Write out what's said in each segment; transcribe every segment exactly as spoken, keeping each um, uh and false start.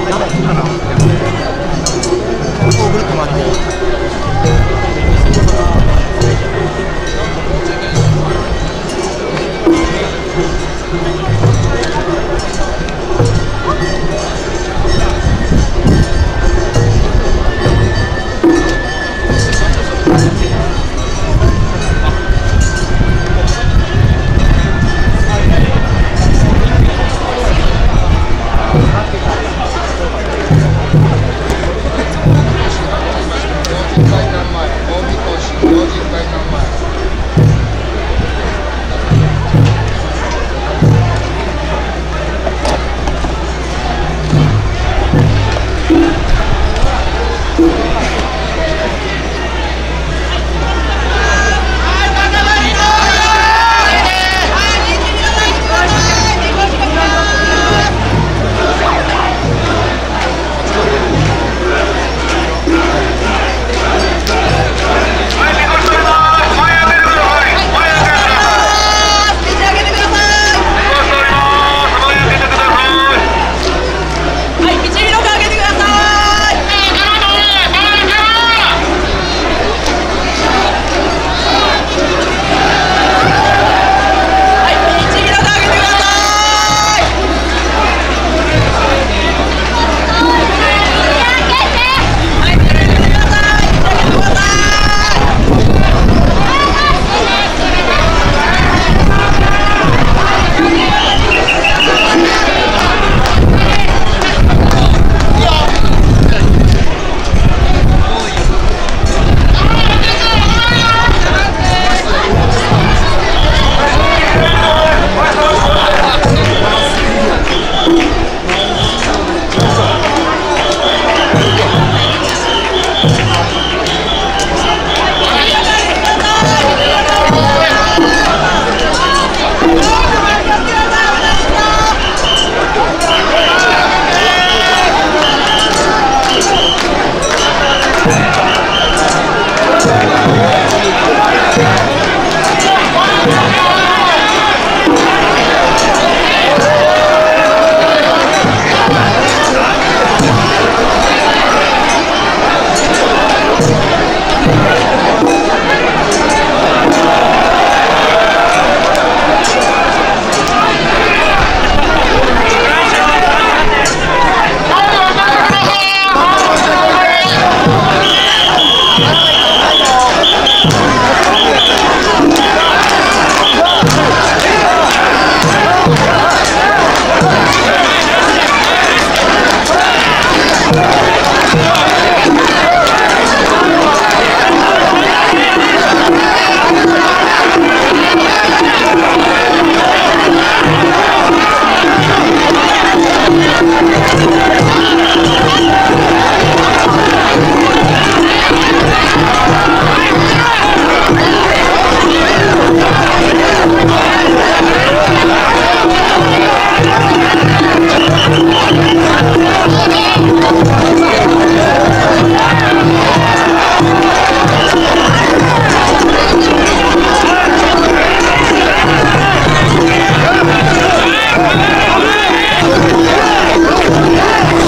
Yeah.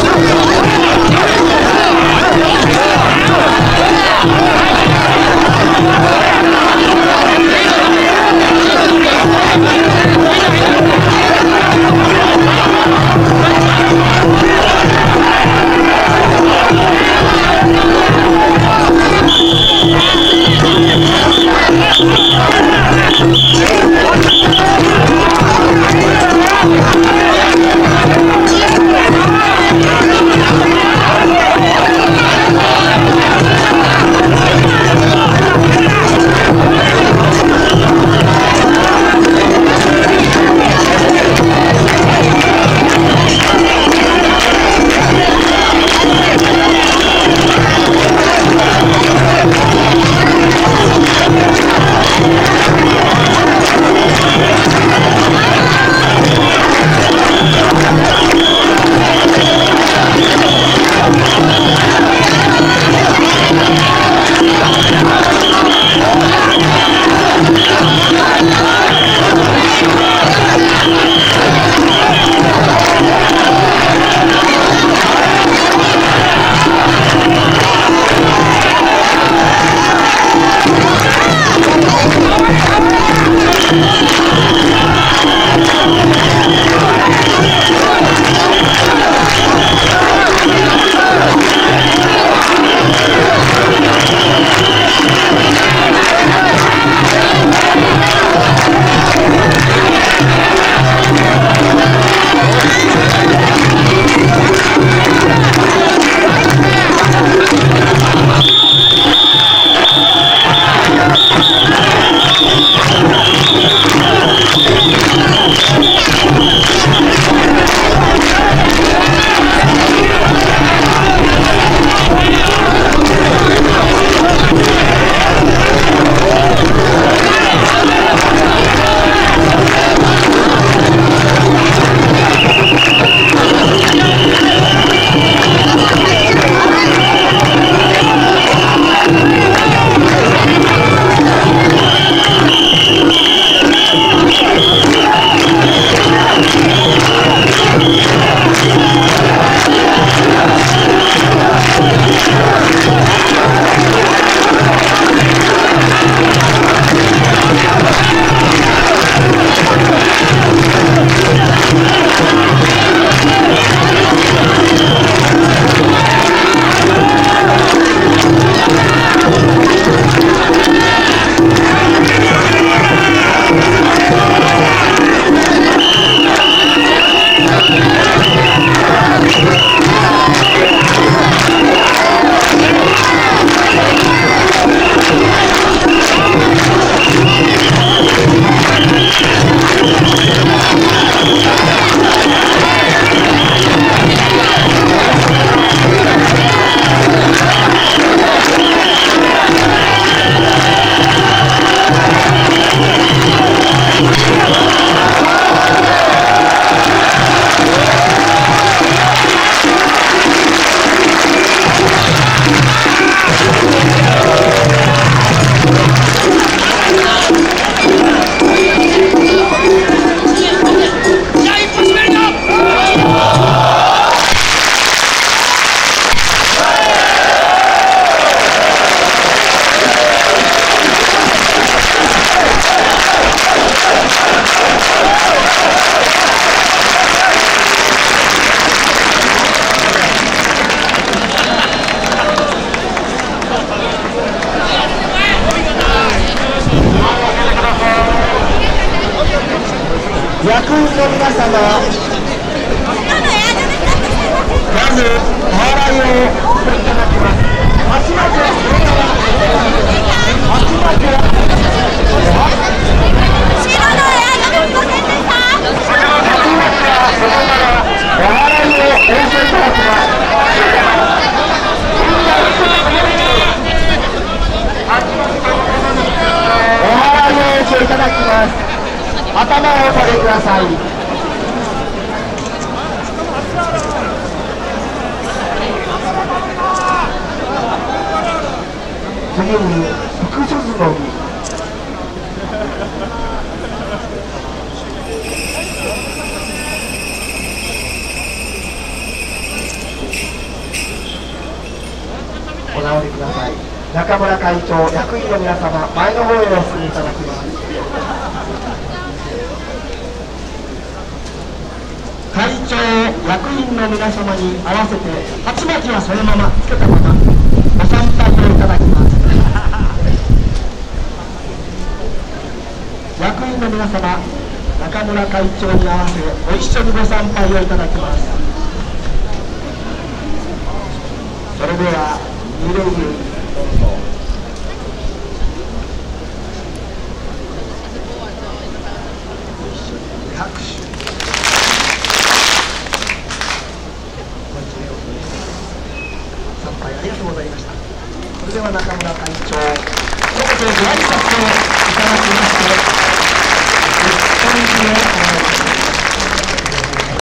の皆様、まずお祓いをしていただきます。足元、それから足元、お祓いをおしていただきます。お祓いをしていただきます。頭をお下げください。次に福所相撲。お直りください。中村会長、役員の皆様、前の方へお進みいただきます。会長、役員の皆様に合わせて鉢巻きはそのままつけたままご参拝をいただきます。役員の皆様、中村会長に合わせご一緒にご参拝をいただきます。それでは二礼どうぞ。拍手。参拝ありがとうございました。それでは中村会長、一言ご挨拶をいただきまして、一本締めを行います。